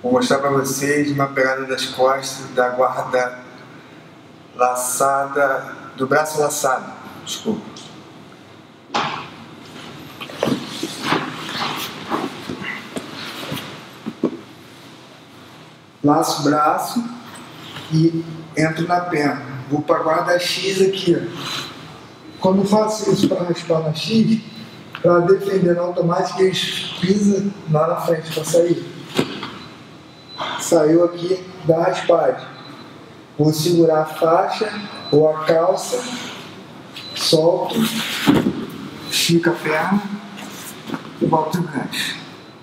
Vou mostrar para vocês uma pegada das costas, da guarda laçada, do braço laçado, desculpa. Laço o braço e entro na perna. Vou para a guarda X aqui, ó. Quando eu faço isso para raspar na X, para defender no automático, eles pisam lá na frente para sair. Saiu aqui da raspagem. Vou segurar a faixa ou a calça, solto, estica a perna e boto o gancho.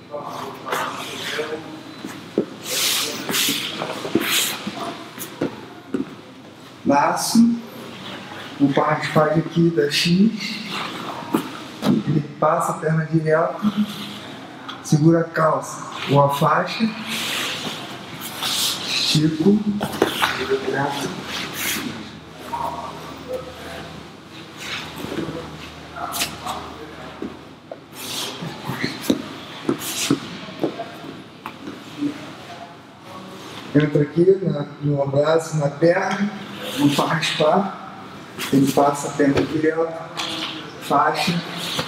Laço, vou para a raspagem aqui da X, ele passa a perna direto, segura a calça ou a faixa, estico, entra aqui no braço, na perna, vou para raspar, ele passa a perna direto, faixa,